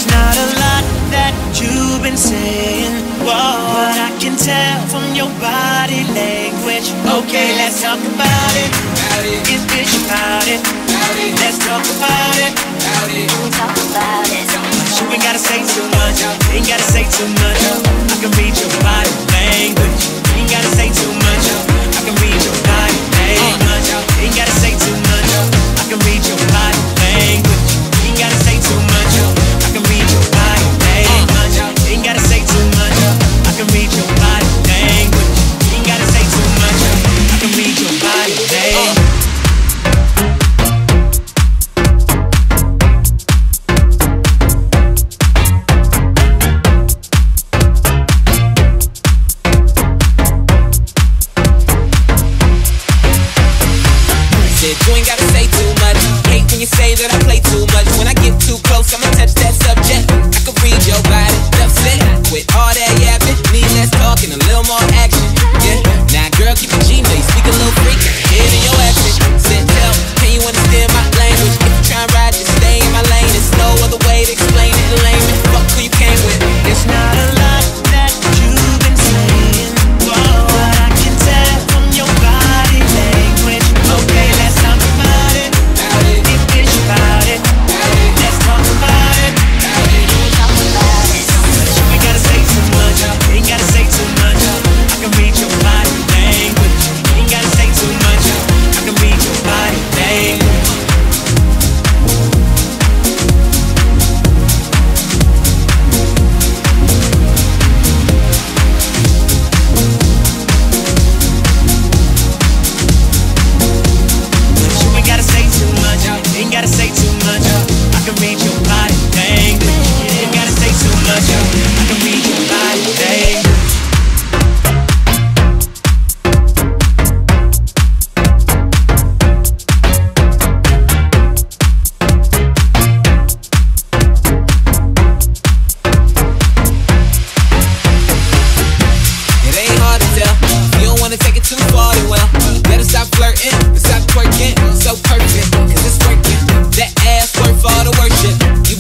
It's not a lot that you've been saying, whoa, but I can tell from your body language. Okay, let's talk about it. Get bitch about it. Let's talk about it. Talk about it. You ain't gotta say too much. Ain't gotta say too much. I can read your body language. Ain't gotta say too much. I can read your body language. Ain't gotta say too much. I can read your body language. Ain't gotta say too much. I can read your body language. Ain't gotta say too much. I can read your body language. Ain't gotta say too much. I can read your body language. You ain't gotta say too much. Hate when you say that I play too much. When I get too close, I'ma touch that subject. I can read your body, upset. Quit all that yapping. Need less talking, a little more action. Yeah, now girl, keep it G. Know you speak a little freak. Head in your accent. Said, tell me, can you understand my language? If you try and ride, just stay in my lane. There's no other way to explain it in layman. Fuck who you came with. It's not a lot that you've been saying, whoa, but I can tell from your body language. Okay, let's talk about it. Get bitch about it. Let's talk about it. Talk about it. You ain't gotta say too much. Ain't gotta say too much. I can read your body language. Ain't gotta say too much. I can read your body language. You ain't gotta say too much. Ain't gotta say too much. I can read your body language. Ain't gotta say too much. I can read your body language. It ain't hard to tell. If you don't wanna take it too far, then well, better stop flirting and stop twerking. So perfect, cause it's working. That ass worth all the worship.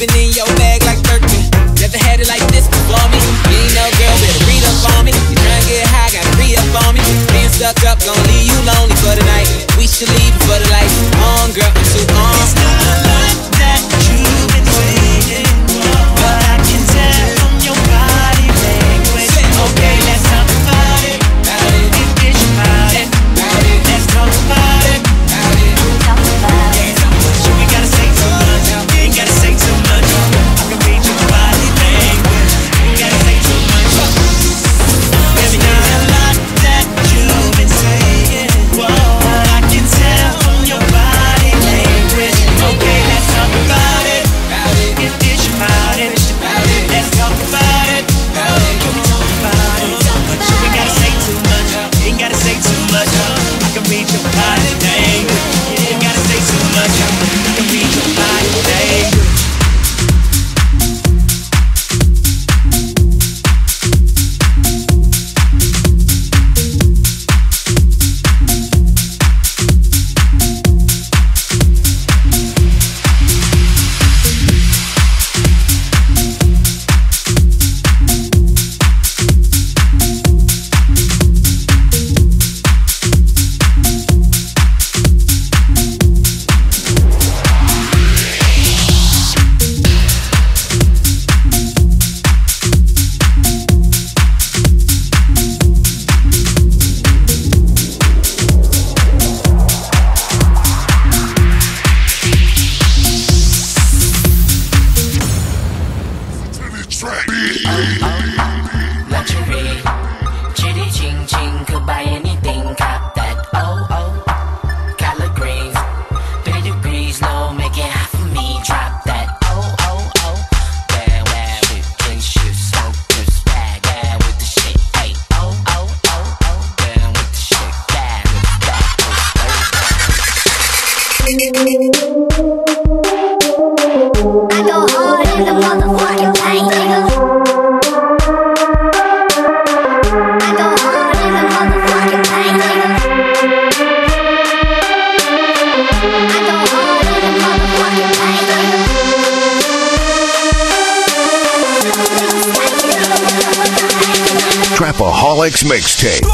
Alcoholics Mixtape.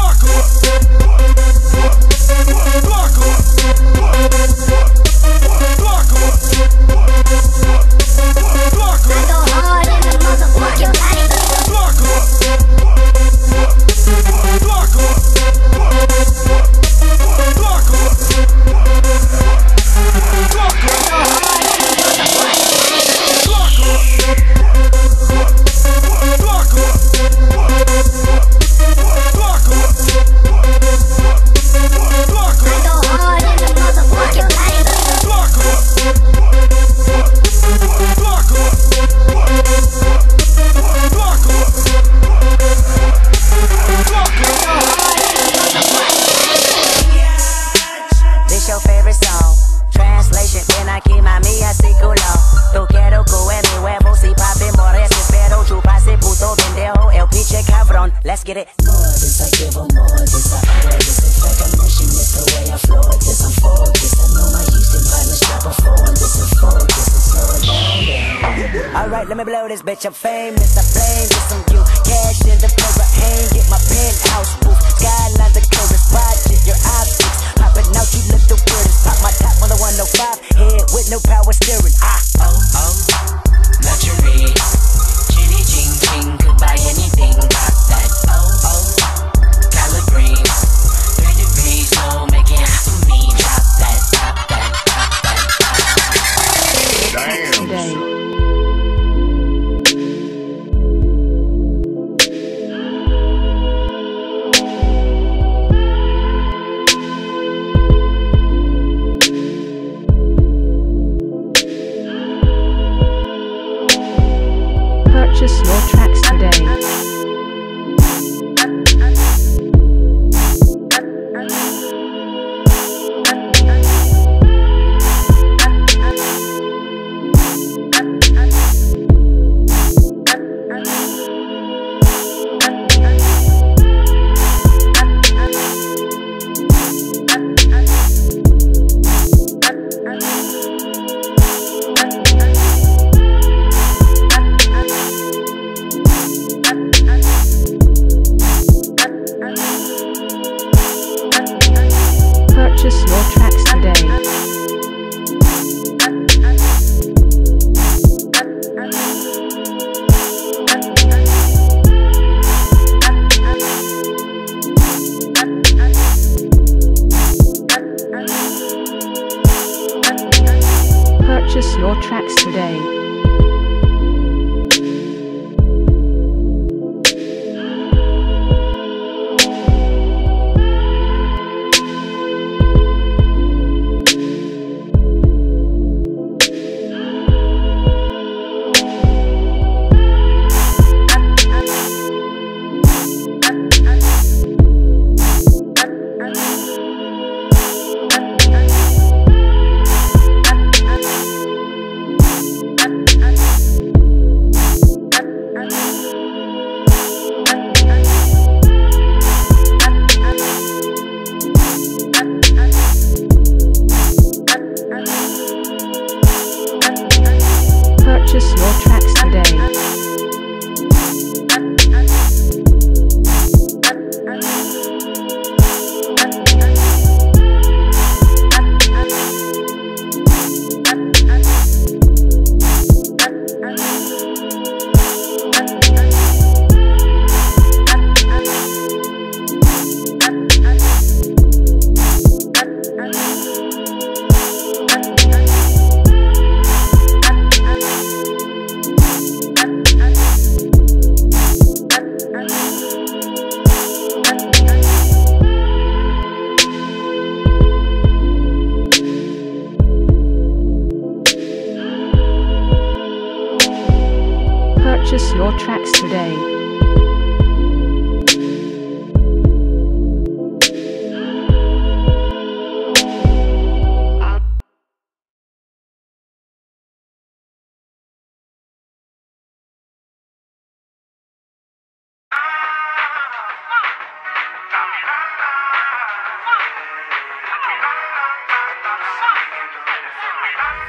Let's get it. This I give them more. This I order. This is like a mission. It's the way I flow. This I'm focused. I know my Houston partners strap a phone. This is focus. It's slow down. Alright, let me blow this bitch. I'm famous. I flame with some you. Cash in the floor. Hang. Get my penthouse roof. Skyline the chorus. Watch it. Your optics. Popping out. You look the weirdest. Pop my top on the 105. Head with no power steering. Luxury. Chitty ching ching. Could buy anything. Pop that. Collard greens, 3 degrees, no making half of me. Drop that, drop that, drop that. Damn. Purchase your tracks today. Purchase your tracks today. Purchase your tracks today. Purchase your tracks today. Purchase your tracks today.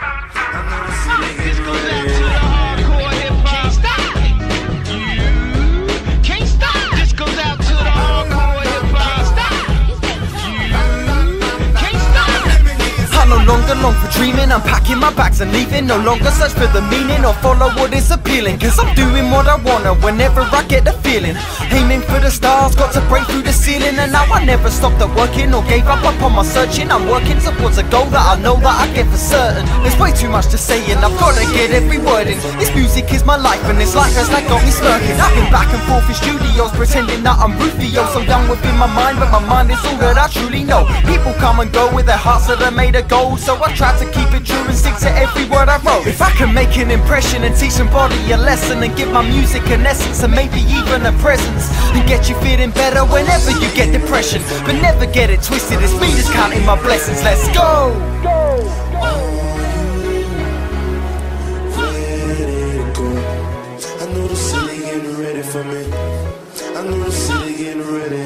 This goes out to the hardcore hip hop. You dreaming, I'm packing my bags and leaving. No longer search for the meaning or follow what is appealing, cause I'm doing what I wanna whenever I get the feeling. Aiming for the stars, got to break through the ceiling. And now I never stopped at working or gave up upon my searching. I'm working towards a goal that I know that I get for certain. There's way too much to say and I've gotta get every word in. This music is my life and it's like us that got me smirking. I've been back and forth in studios pretending that I'm Rufio, so young within my mind, but my mind is all that I truly know. People come and go with their hearts that are made of gold, so I try to keep it true and stick to every word I wrote. If I can make an impression and teach somebody a lesson and give my music an essence and maybe even a presence, and get you feeling better whenever you get depression. But never get it twisted, it's me that's counting my blessings. Let's go! I know the city getting ready for me. I know the city getting ready.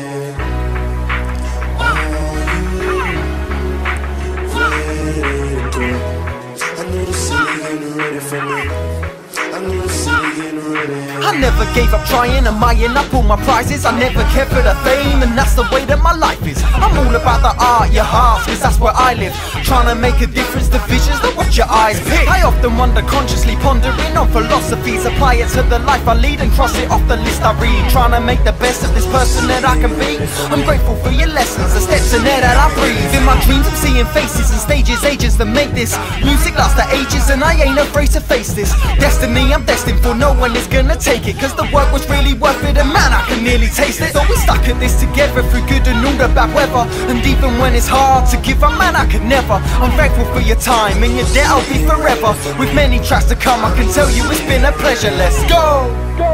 I know the city getting ready for me. I know the city getting ready. I never gave up trying and eyeing up all my prizes. I never cared for the fame, and that's the way that my life is. I'm all about the art, your hearts, cause that's where I live. Trying to make a difference to visions that watch your eyes pick. I often wonder, consciously pondering on philosophies, apply it to the life I lead and cross it off the list I read. Trying to make the best of this person that I can be. I'm grateful for your lessons, the steps in there that I breathe. In my dreams I'm seeing faces and stages, ages that make this music last for ages, and I ain't afraid to face this destiny I'm destined for. No one is gonna take it, cause the work was really worth it, and man, I can nearly taste it. So we stuck at this together through good and all the bad weather, and even when it's hard to give up, man, I could never. I'm thankful for your time, and your debt I'll be forever. With many tracks to come, I can tell you it's been a pleasure. Let's go!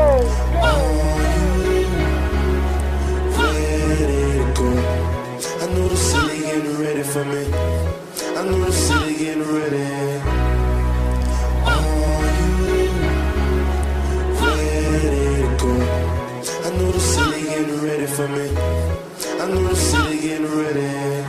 I know the city getting ready for me. I know the city getting ready. I know the city getting ready for me. I know the city getting ready.